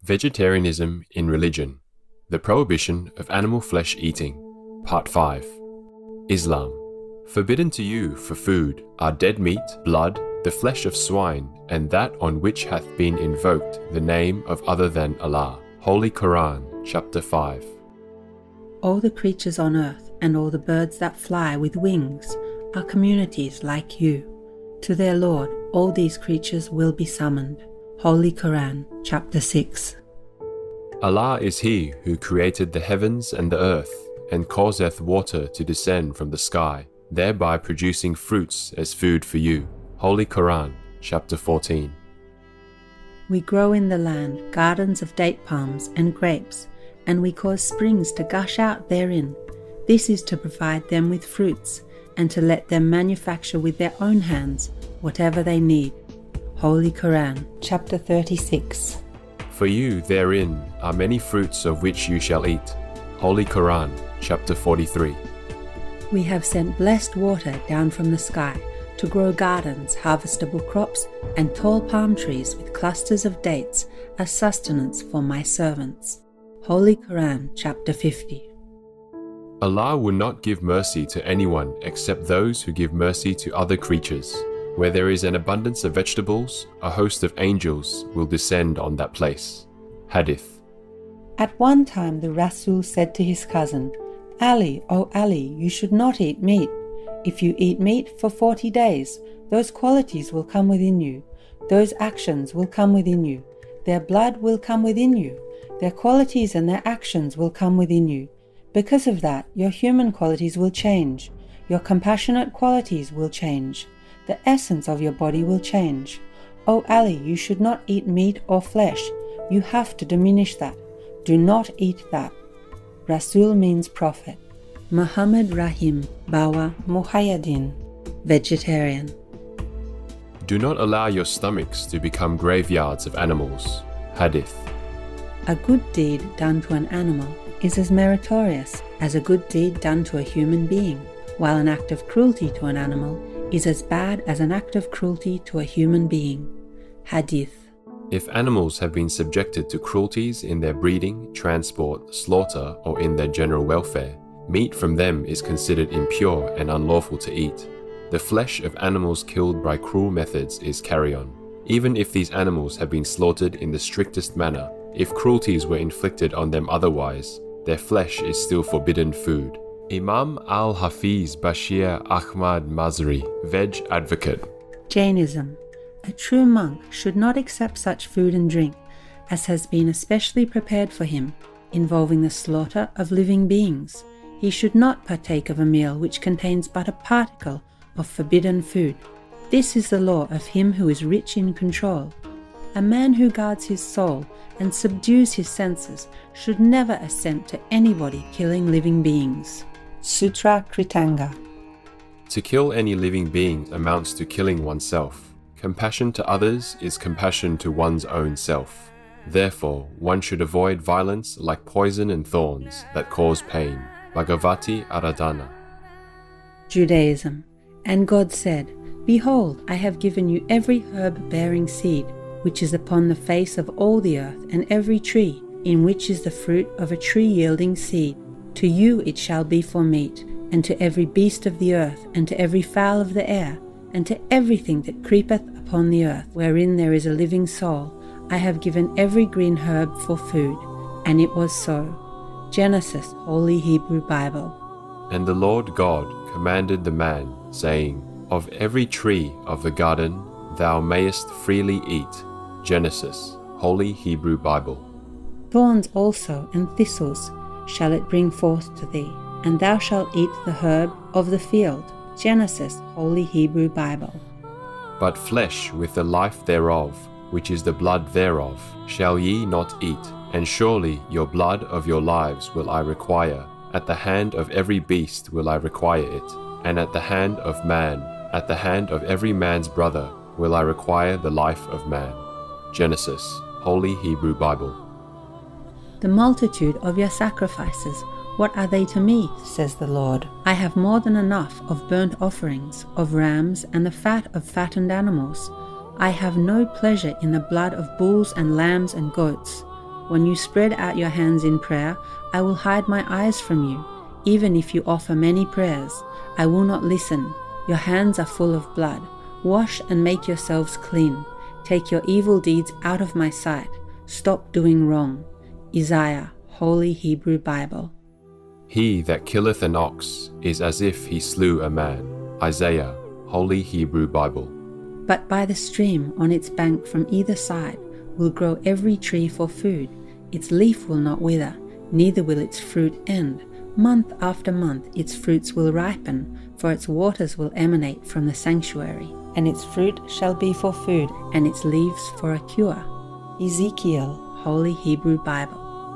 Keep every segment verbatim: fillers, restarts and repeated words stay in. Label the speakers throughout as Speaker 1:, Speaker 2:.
Speaker 1: Vegetarianism in Religion, the Prohibition of Animal Flesh Eating, Part five. Islam. Forbidden to you for food are dead meat, blood, the flesh of swine, and that on which hath been invoked the name of other than Allah. Holy Quran, chapter five.
Speaker 2: All the creatures on earth and all the birds that fly with wings are communities like you. To their Lord all these creatures will be summoned. Holy Quran, chapter six.
Speaker 1: Allah is He who created the heavens and the earth, and causeth water to descend from the sky, thereby producing fruits as food for you. Holy Quran, chapter fourteen.
Speaker 2: We grow in the land gardens of date palms and grapes, and we cause springs to gush out therein. This is to provide them with fruits, and to let them manufacture with their own hands whatever they need. Holy Quran, chapter thirty-six.
Speaker 1: For you therein are many fruits of which you shall eat. Holy Quran, chapter forty-three.
Speaker 2: We have sent blessed water down from the sky to grow gardens, harvestable crops, and tall palm trees with clusters of dates as sustenance for my servants. Holy Quran, chapter fifty.
Speaker 1: Allah will not give mercy to anyone except those who give mercy to other creatures. Where there is an abundance of vegetables, a host of angels will descend on that place. Hadith.
Speaker 2: At one time the Rasul said to his cousin, Ali, O Ali, you should not eat meat. If you eat meat for forty days, those qualities will come within you. Those actions will come within you. Their blood will come within you. Their qualities and their actions will come within you. Because of that, your human qualities will change. Your compassionate qualities will change. The essence of your body will change. O Ali, you should not eat meat or flesh. You have to diminish that. Do not eat that. Rasul means prophet. Muhammad Rahim Bawa Muhayyadin, vegetarian.
Speaker 1: Do not allow your stomachs to become graveyards of animals. Hadith.
Speaker 2: A good deed done to an animal is as meritorious as a good deed done to a human being, while an act of cruelty to an animal is as bad as an act of cruelty to a human being. Hadith.
Speaker 1: If animals have been subjected to cruelties in their breeding, transport, slaughter, or in their general welfare, meat from them is considered impure and unlawful to eat. The flesh of animals killed by cruel methods is carrion. Even if these animals have been slaughtered in the strictest manner, if cruelties were inflicted on them otherwise, their flesh is still forbidden food. Imam al-Hafiz Bashir Ahmad Mazri, Veg Advocate.
Speaker 2: Jainism. A true monk should not accept such food and drink as has been especially prepared for him, involving the slaughter of living beings. He should not partake of a meal which contains but a particle of forbidden food. This is the law of him who is rich in control. A man who guards his soul and subdues his senses should never assent to anybody killing living beings. Sutra Kritanga.
Speaker 1: To kill any living being amounts to killing oneself. Compassion to others is compassion to one's own self. Therefore, one should avoid violence like poison and thorns that cause pain. Bhagavati Aradhana.
Speaker 2: Judaism. And God said, Behold, I have given you every herb bearing seed, which is upon the face of all the earth, and every tree, in which is the fruit of a tree yielding seed. To you it shall be for meat, and to every beast of the earth, and to every fowl of the air, and to everything that creepeth upon the earth, wherein there is a living soul, I have given every green herb for food. And it was so. Genesis, Holy Hebrew Bible.
Speaker 1: And the Lord God commanded the man, saying, Of every tree of the garden thou mayest freely eat. Genesis, Holy Hebrew Bible.
Speaker 2: Thorns also and thistles shall it bring forth to thee, and thou shalt eat the herb of the field. Genesis, Holy Hebrew Bible.
Speaker 1: But flesh with the life thereof, which is the blood thereof, shall ye not eat, and surely your blood of your lives will I require. At the hand of every beast will I require it, and at the hand of man, at the hand of every man's brother, will I require the life of man. Genesis, Holy Hebrew Bible.
Speaker 2: The multitude of your sacrifices, what are they to me, says the Lord? I have more than enough of burnt offerings, of rams, and the fat of fattened animals. I have no pleasure in the blood of bulls and lambs and goats. When you spread out your hands in prayer, I will hide my eyes from you. Even if you offer many prayers, I will not listen. Your hands are full of blood. Wash and make yourselves clean. Take your evil deeds out of my sight. Stop doing wrong. Isaiah, Holy Hebrew Bible.
Speaker 1: He that killeth an ox is as if he slew a man. Isaiah, Holy Hebrew Bible.
Speaker 2: But by the stream on its bank from either side will grow every tree for food. Its leaf will not wither, neither will its fruit end. Month after month its fruits will ripen, for its waters will emanate from the sanctuary. And its fruit shall be for food, and its leaves for a cure. Ezekiel, Holy Hebrew Bible.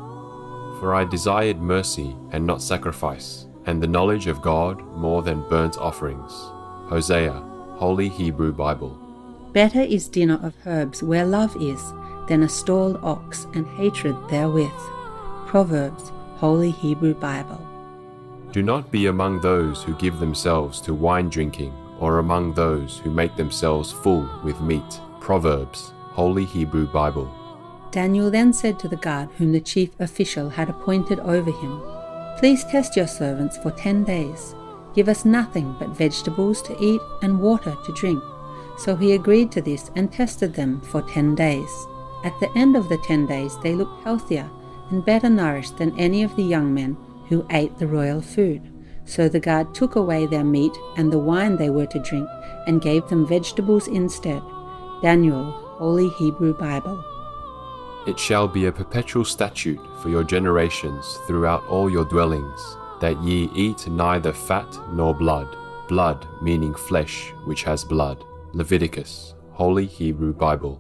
Speaker 1: For I desired mercy and not sacrifice, and the knowledge of God more than burnt offerings. Hosea, Holy Hebrew Bible.
Speaker 2: Better is dinner of herbs where love is, than a stalled ox and hatred therewith. Proverbs, Holy Hebrew Bible.
Speaker 1: Do not be among those who give themselves to wine drinking, or among those who make themselves full with meat. Proverbs, Holy Hebrew Bible.
Speaker 2: Daniel then said to the guard whom the chief official had appointed over him, Please test your servants for ten days. Give us nothing but vegetables to eat and water to drink. So he agreed to this and tested them for ten days. At the end of the ten days they looked healthier and better nourished than any of the young men who ate the royal food. So the guard took away their meat and the wine they were to drink and gave them vegetables instead. Daniel, Holy Hebrew Bible.
Speaker 1: It shall be a perpetual statute for your generations throughout all your dwellings, that ye eat neither fat nor blood, blood meaning flesh which has blood. Leviticus, Holy Hebrew Bible.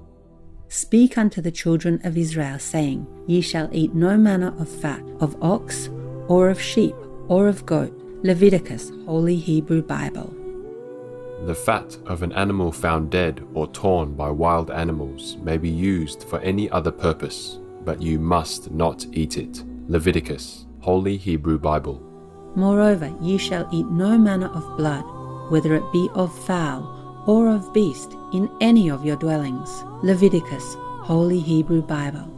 Speaker 2: Speak unto the children of Israel, saying, Ye shall eat no manner of fat, of ox, or of sheep, or of goat. Leviticus, Holy Hebrew Bible.
Speaker 1: The fat of an animal found dead or torn by wild animals may be used for any other purpose, but you must not eat it. Leviticus, Holy Hebrew Bible.
Speaker 2: Moreover, ye shall eat no manner of blood, whether it be of fowl or of beast, in any of your dwellings. Leviticus, Holy Hebrew Bible.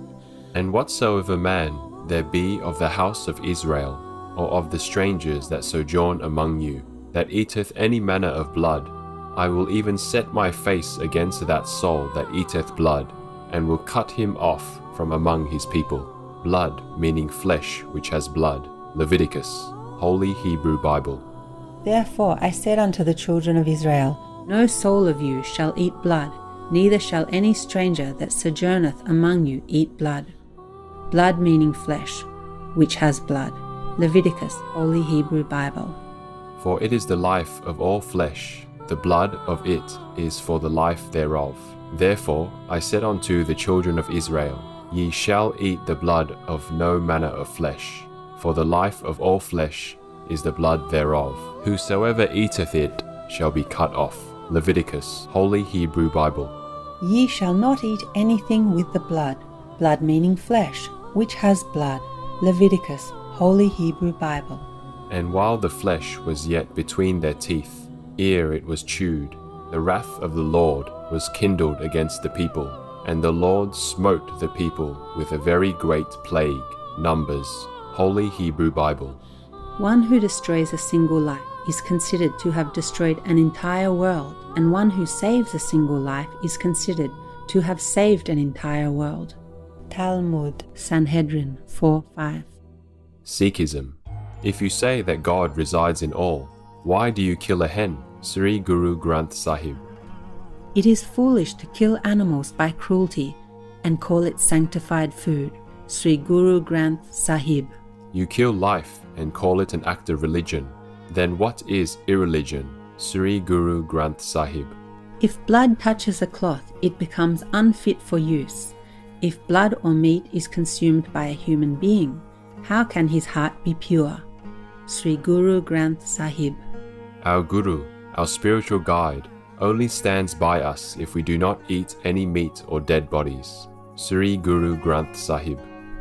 Speaker 1: And whatsoever man there be of the house of Israel, or of the strangers that sojourn among you, that eateth any manner of blood, I will even set my face against that soul that eateth blood, and will cut him off from among his people. Blood meaning flesh which has blood. Leviticus, Holy Hebrew Bible.
Speaker 2: Therefore I said unto the children of Israel, No soul of you shall eat blood, neither shall any stranger that sojourneth among you eat blood. Blood meaning flesh, which has blood. Leviticus, Holy Hebrew Bible.
Speaker 1: For it is the life of all flesh, the blood of it is for the life thereof. Therefore I said unto the children of Israel, Ye shall eat the blood of no manner of flesh, for the life of all flesh is the blood thereof. Whosoever eateth it shall be cut off. Leviticus, Holy Hebrew Bible.
Speaker 2: Ye shall not eat anything with the blood, blood meaning flesh, which has blood. Leviticus, Holy Hebrew Bible.
Speaker 1: And while the flesh was yet between their teeth, ere it was chewed, the wrath of the Lord was kindled against the people, and the Lord smote the people with a very great plague. Numbers, Holy Hebrew Bible.
Speaker 2: One who destroys a single life is considered to have destroyed an entire world, and one who saves a single life is considered to have saved an entire world. Talmud, Sanhedrin four five.
Speaker 1: Sikhism. If you say that God resides in all, why do you kill a hen? Sri Guru Granth Sahib.
Speaker 2: It is foolish to kill animals by cruelty and call it sanctified food. Sri Guru Granth Sahib.
Speaker 1: You kill life and call it an act of religion. Then what is irreligion? Sri Guru Granth Sahib.
Speaker 2: If blood touches a cloth, it becomes unfit for use. If blood or meat is consumed by a human being, how can his heart be pure? Sri Guru Granth Sahib.
Speaker 1: Our Guru, our spiritual guide, only stands by us if we do not eat any meat or dead bodies. Sri Guru Granth Sahib.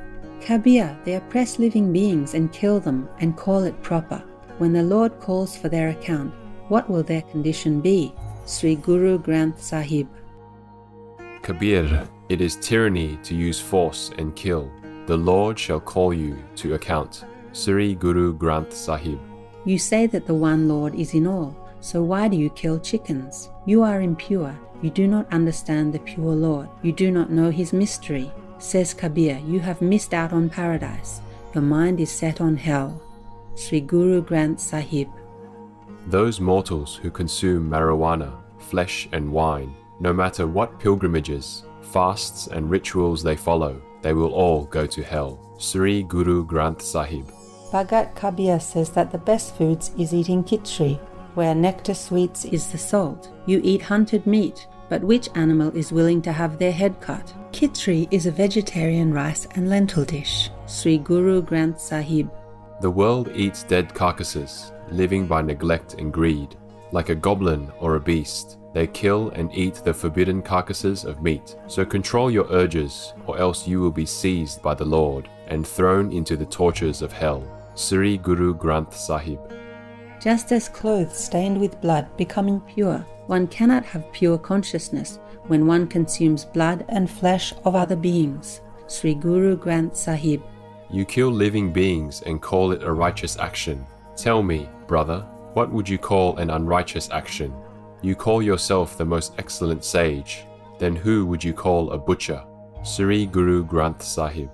Speaker 2: Kabir, they oppress living beings and kill them and call it proper. When the Lord calls for their account, what will their condition be? Sri Guru Granth Sahib.
Speaker 1: Kabir, It is tyranny to use force and kill. The Lord shall call you to account. Sri Guru Granth Sahib.
Speaker 2: You say that the one Lord is in all, so why do you kill chickens? You are impure. You do not understand the pure Lord. You do not know his mystery. Says Kabir, you have missed out on paradise. Your mind is set on hell. Sri Guru Granth Sahib.
Speaker 1: Those mortals who consume marijuana, flesh and wine, no matter what pilgrimages, fasts and rituals they follow, they will all go to hell. Sri Guru Granth Sahib.
Speaker 2: Bhagat Kabir says that the best foods is eating khichdi, where nectar sweets is the salt. You eat hunted meat, but which animal is willing to have their head cut? Khichdi is a vegetarian rice and lentil dish. Sri Guru Granth Sahib.
Speaker 1: The world eats dead carcasses, living by neglect and greed. Like a goblin or a beast, they kill and eat the forbidden carcasses of meat. So control your urges, or else you will be seized by the Lord and thrown into the tortures of hell. Sri Guru Granth Sahib.
Speaker 2: Just as clothes stained with blood becoming pure, one cannot have pure consciousness when one consumes blood and flesh of other beings. Sri Guru Granth Sahib.
Speaker 1: You kill living beings and call it a righteous action. Tell me, brother, what would you call an unrighteous action? You call yourself the most excellent sage. Then who would you call a butcher? Sri Guru Granth Sahib.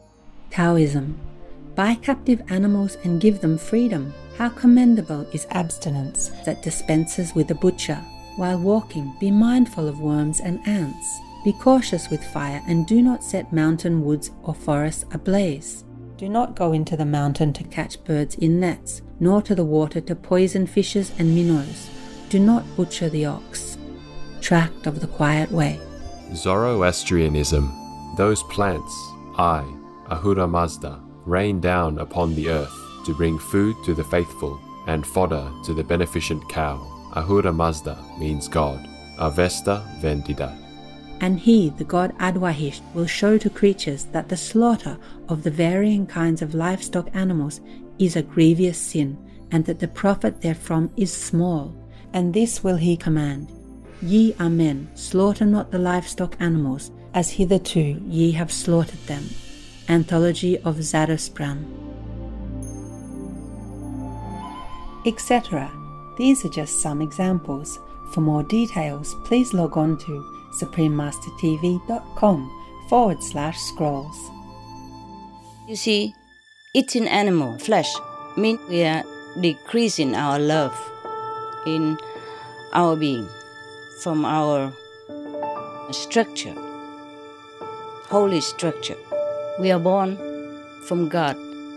Speaker 2: Taoism. Buy captive animals and give them freedom. How commendable is abstinence that dispenses with a butcher. While walking, be mindful of worms and ants. Be cautious with fire and do not set mountain woods or forests ablaze. Do not go into the mountain to catch birds in nets, nor to the water to poison fishes and minnows. Do not butcher the ox. Tract of the Quiet Way.
Speaker 1: Zoroastrianism. Those plants, I, Ahura Mazda, rain down upon the earth to bring food to the faithful and fodder to the beneficent cow. Ahura Mazda means God. Avesta Vendida.
Speaker 2: And he, the god Adwahish, will show to creatures that the slaughter of the varying kinds of livestock animals is a grievous sin, and that the profit therefrom is small. And this will he command. Ye are men, slaughter not the livestock animals, as hitherto ye have slaughtered them. Anthology of Zadosprang. et cetera. These are just some examples. For more details, please log on to suprememastertv.com forward slash scrolls.
Speaker 3: You see, eating animal flesh means we are decreasing our love in our being from our structure, holy structure. We are born from God.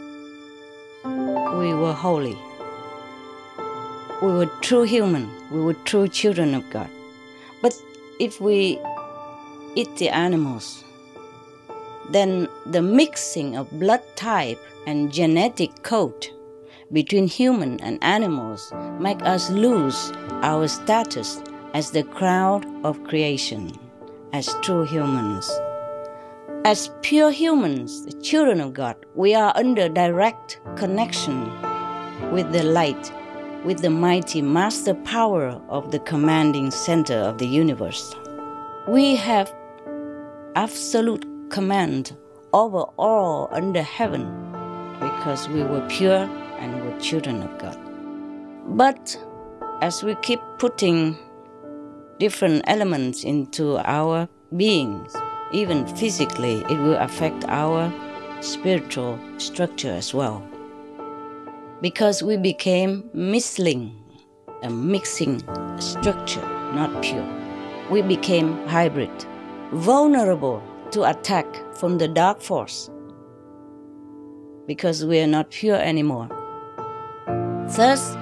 Speaker 3: We were holy. We were true human. We were true children of God. But if we eat the animals, then the mixing of blood type and genetic code between human and animals make us lose our status as the crown of creation, as true humans. As pure humans, the children of God, we are under direct connection with the light, with the mighty master power of the commanding center of the universe. We have absolute command over all under heaven because we were pure and were children of God. But as we keep putting different elements into our beings, even physically, it will affect our spiritual structure as well. Because we became misling, a mixing structure, not pure. We became hybrid, vulnerable to attack from the dark force, because we are not pure anymore. Thus,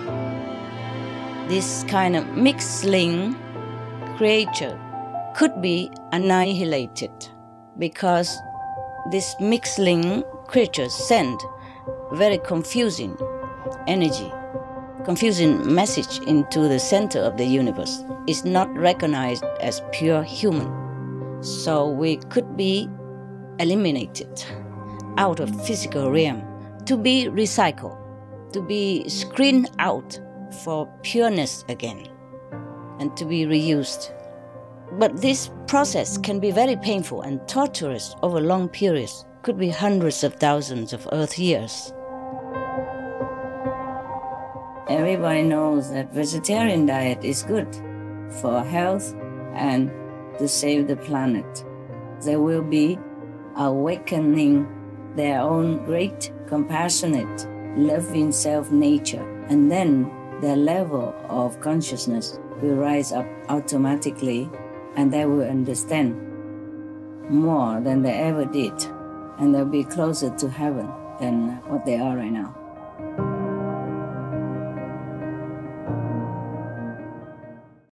Speaker 3: this kind of mixling creature could be annihilated, because this mixling creature send very confusing energy, confusing message into the center of the universe. It's not recognized as pure human. So we could be eliminated out of physical realm to be recycled, to be screened out for pureness again, and to be reused But this process can be very painful and torturous over long periods, could be hundreds of thousands of Earth years. Everybody knows that vegetarian diet is good for health and to save the planet. They will be awakening their own great, compassionate, loving self-nature, and then their level of consciousness will rise up automatically, and they will understand more than they ever did, and they'll be closer to heaven than what they are right now.